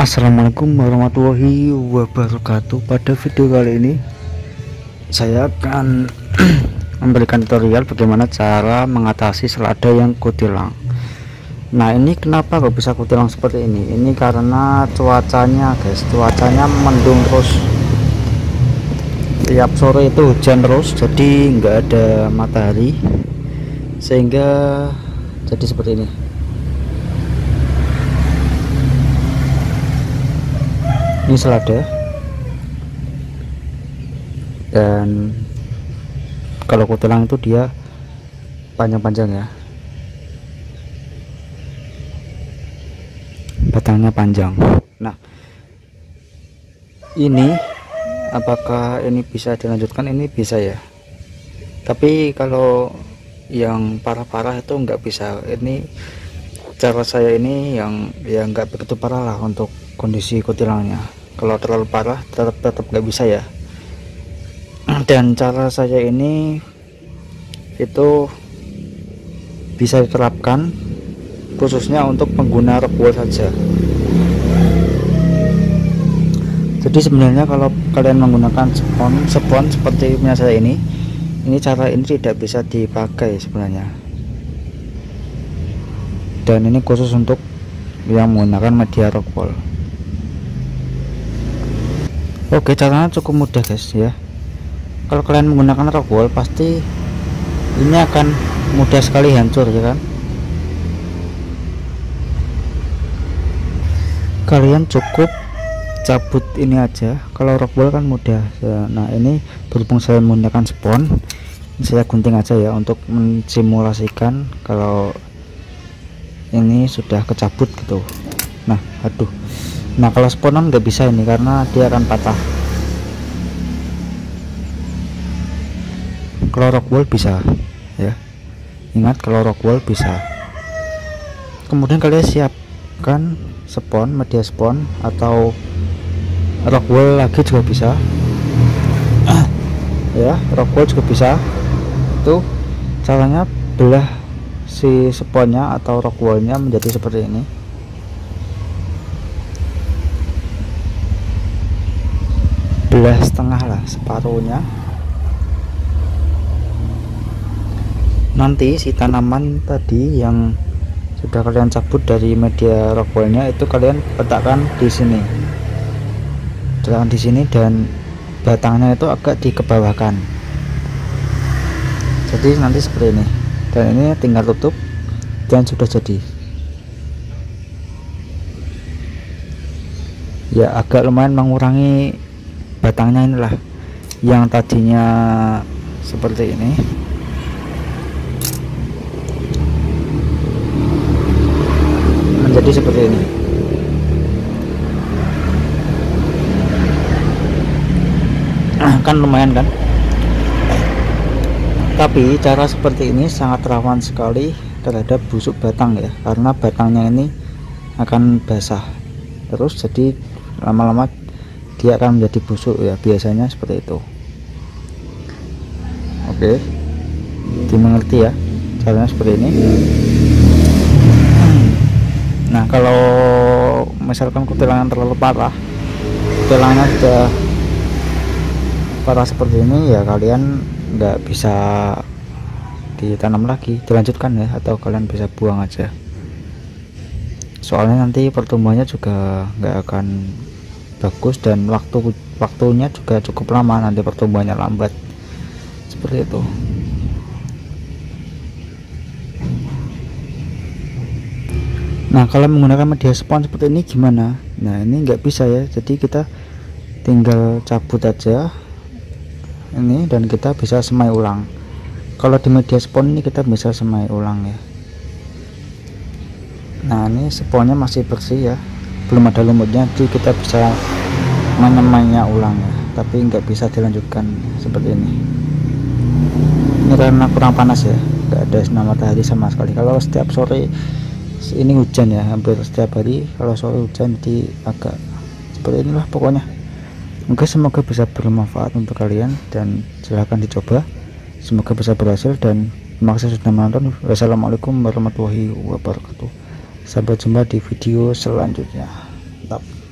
Assalamualaikum warahmatullahi wabarakatuh. Pada video kali ini saya akan memberikan tutorial bagaimana cara mengatasi selada yang kutilang. Nah, ini kenapa kok bisa kutilang seperti ini? Ini karena cuacanya guys, cuacanya mendung terus. Tiap sore itu hujan terus, jadi nggak ada matahari sehingga jadi seperti ini. Ini selada, dan kalau kutilang itu dia panjang-panjang ya, batangnya panjang. Nah, ini apakah ini bisa dilanjutkan? Ini bisa ya, tapi kalau yang parah-parah itu nggak bisa. Ini cara saya ini yang nggak begitu parah lah untuk kondisi kutilangnya. Kalau terlalu parah tetap nggak bisa ya. Dan cara saya ini itu bisa diterapkan khususnya untuk pengguna rockwool saja. Jadi sebenarnya kalau kalian menggunakan spon seperti punya saya ini cara ini tidak bisa dipakai sebenarnya. Dan ini khusus untuk yang menggunakan media rockwool. Oke, caranya cukup mudah guys ya. Kalau kalian menggunakan rockwool pasti ini akan mudah sekali hancur ya kan. Kalian cukup cabut ini aja. Kalau rockwool kan mudah ya. Nah, ini berhubung saya menggunakan spon, saya gunting aja ya untuk mensimulasikan kalau ini sudah kecabut gitu. Nah, aduh. Nah, kalau sponan nggak bisa ini karena dia akan patah. Kalau rockwool bisa ya, ingat kalau rockwool bisa. Kemudian kalian siapkan spon, media spon atau rockwool lagi juga bisa ya, rockwool juga bisa. Itu caranya belah si sponnya atau rockwoolnya menjadi seperti ini. Belah setengah lah, separuhnya. Nanti si tanaman tadi yang sudah kalian cabut dari media rockwoolnya itu kalian letakkan di sini, dan batangnya itu agak dikebawahkan. Jadi nanti seperti ini, dan ini tinggal tutup dan sudah jadi ya. Agak lumayan mengurangi batangnya inilah, yang tadinya seperti ini menjadi seperti ini. Kan lumayan kan, tapi cara seperti ini sangat rawan sekali terhadap busuk batang ya, karena batangnya ini akan basah terus, jadi lama-lama dia akan menjadi busuk ya, biasanya seperti itu. Oke, dimengerti ya, caranya seperti ini. Nah, kalau misalkan kutilangan terlalu parah, kutilangnya sudah parah seperti ini ya, kalian nggak bisa ditanam lagi, dilanjutkan ya, atau kalian bisa buang aja. Soalnya nanti pertumbuhannya juga nggak akan bagus, dan waktunya juga cukup lama, nanti pertumbuhannya lambat seperti itu. Nah, kalau menggunakan media spon seperti ini gimana? Nah, ini nggak bisa ya, jadi kita tinggal cabut aja ini dan kita bisa semai ulang. Kalau di media spon ini kita bisa semai ulang ya. Nah, ini sponnya masih bersih ya, belum ada lumutnya, jadi kita bisa menyemainya ulang ya, tapi nggak bisa dilanjutkan seperti ini. Ini karena kurang panas ya, nggak ada sinar matahari sama sekali. Kalau setiap sore ini hujan ya, hampir setiap hari kalau sore hujan, jadi agak seperti inilah pokoknya. Oke, semoga bisa bermanfaat untuk kalian dan silahkan dicoba, semoga bisa berhasil, dan terima kasih sudah menonton. Wassalamualaikum warahmatullahi wabarakatuh. Sampai jumpa di video selanjutnya. Mantap.